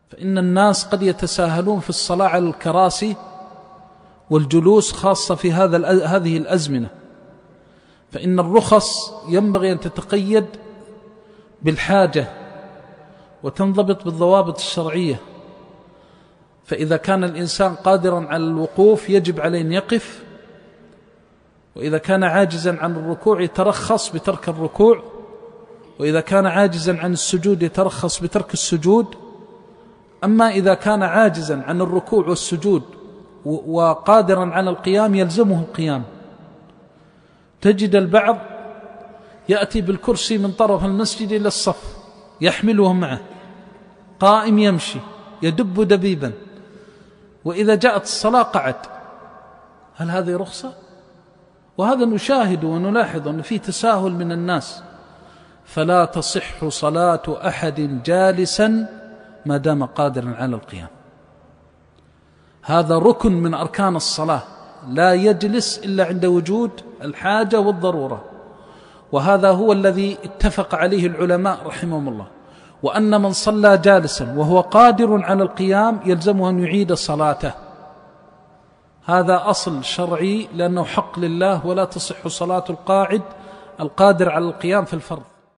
فإن الناس قد يتساهلون في الصلاة على الكراسي والجلوس، خاصة في هذه الأزمنة، فإن الرخص ينبغي أن تتقيد بالحاجة وتنضبط بالضوابط الشرعية. فإذا كان الإنسان قادرا على الوقوف يجب عليه أن يقف، وإذا كان عاجزا عن الركوع يترخص بترك الركوع، وإذا كان عاجزا عن السجود يترخص بترك السجود. أما إذا كان عاجزا عن الركوع والسجود وقادرا على القيام يلزمه القيام. تجد البعض يأتي بالكرسي من طرف المسجد إلى الصف يحمله معه، قائم يمشي يدب دبيبا، وإذا جاءت الصلاة قعد. هل هذه رخصة؟ وهذا نشاهد ونلاحظ أن فيه تساهل من الناس. فلا تصح صلاة أحد جالسا ما دام قادرا على القيام. هذا ركن من أركان الصلاة، لا يجلس إلا عند وجود الحاجة والضرورة، وهذا هو الذي اتفق عليه العلماء رحمهم الله، وأن من صلى جالسا وهو قادر على القيام يلزمه أن يعيد صلاته. هذا أصل شرعي، لأنه حق لله، ولا تصح صلاة القاعد القادر على القيام في الفرض.